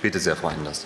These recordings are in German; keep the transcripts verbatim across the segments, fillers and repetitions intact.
Bitte sehr, Frau Enders.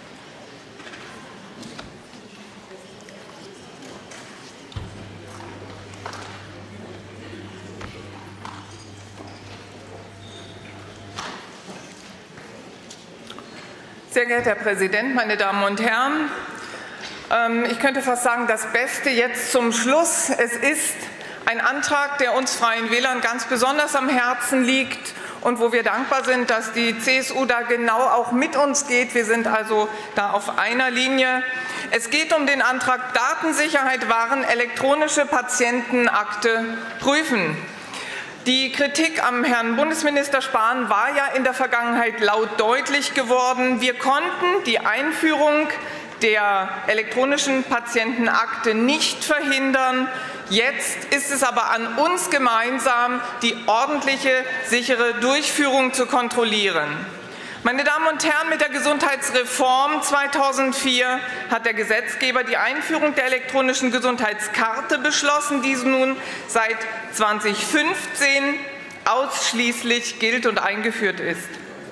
Sehr geehrter Herr Präsident, meine Damen und Herren! Ich könnte fast sagen, das Beste jetzt zum Schluss. Es ist ein Antrag, der uns Freien Wählern ganz besonders am Herzen liegt und wo wir dankbar sind, dass die C S U da genau auch mit uns geht. Wir sind also da auf einer Linie. Es geht um den Antrag Datensicherheit wahren, elektronische Patientenakte prüfen. Die Kritik am Herrn Bundesminister Spahn war ja in der Vergangenheit laut deutlich geworden. Wir konnten die Einführung der elektronischen Patientenakte nicht verhindern. Jetzt ist es aber an uns gemeinsam, die ordentliche, sichere Durchführung zu kontrollieren. Meine Damen und Herren, mit der Gesundheitsreform zweitausendvier hat der Gesetzgeber die Einführung der elektronischen Gesundheitskarte beschlossen, die nun seit zweitausendfünfzehn ausschließlich gilt und eingeführt ist.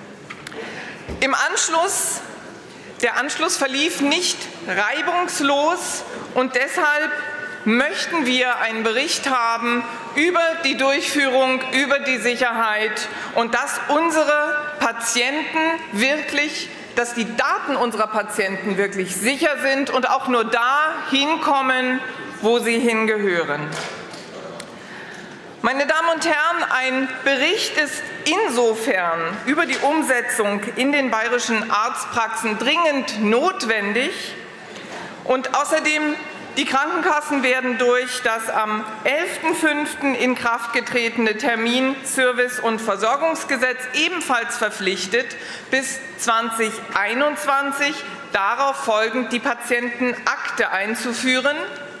Im Anschluss, der Anschluss verlief nicht reibungslos und deshalb möchten wir einen Bericht haben über die Durchführung, über die Sicherheit und dass unsere Patienten wirklich, dass die Daten unserer Patienten wirklich sicher sind und auch nur da hinkommen, wo sie hingehören. Meine Damen und Herren, ein Bericht ist insofern über die Umsetzung in den bayerischen Arztpraxen dringend notwendig und außerdem die Krankenkassen werden durch das am elften fünften in Kraft getretene Termin-, Service- und Versorgungsgesetz ebenfalls verpflichtet, bis zweitausendeinundzwanzig darauf folgend die Patientenakte einzuführen,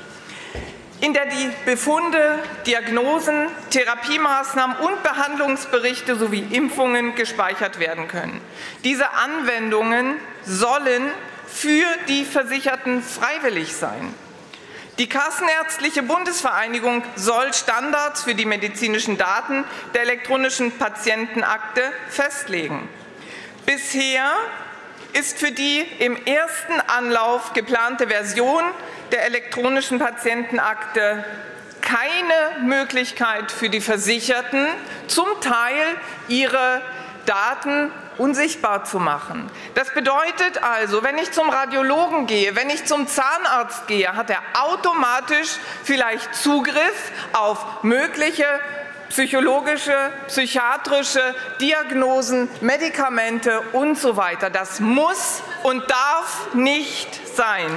in der die Befunde, Diagnosen, Therapiemaßnahmen und Behandlungsberichte sowie Impfungen gespeichert werden können. Diese Anwendungen sollen für die Versicherten freiwillig sein. Die Kassenärztliche Bundesvereinigung soll Standards für die medizinischen Daten der elektronischen Patientenakte festlegen. Bisher ist für die im ersten Anlauf geplante Version der elektronischen Patientenakte keine Möglichkeit für die Versicherten, zum Teil ihre Daten unsichtbar zu machen. Das bedeutet also, wenn ich zum Radiologen gehe, wenn ich zum Zahnarzt gehe, hat er automatisch vielleicht Zugriff auf mögliche psychologische, psychiatrische Diagnosen, Medikamente und so weiter. Das muss und darf nicht sein.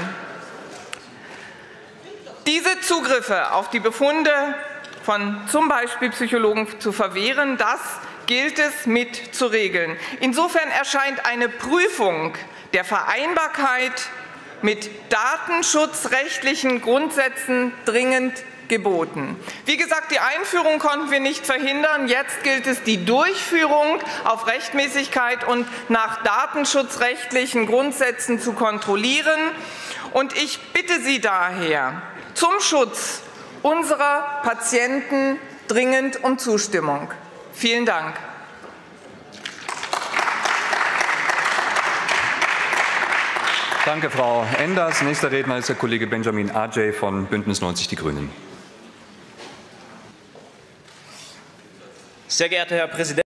Diese Zugriffe auf die Befunde von zum Beispiel Psychologen zu verwehren, das gilt es mit zu regeln. Insofern erscheint eine Prüfung der Vereinbarkeit mit datenschutzrechtlichen Grundsätzen dringend geboten. Wie gesagt, die Einführung konnten wir nicht verhindern. Jetzt gilt es, die Durchführung auf Rechtmäßigkeit und nach datenschutzrechtlichen Grundsätzen zu kontrollieren. Und ich bitte Sie daher zum Schutz unserer Patienten dringend um Zustimmung. Vielen Dank. Danke, Frau Enders. Nächster Redner ist der Kollege Benjamin Ajay von Bündnis neunzig Die Grünen. Sehr geehrter Herr Präsident!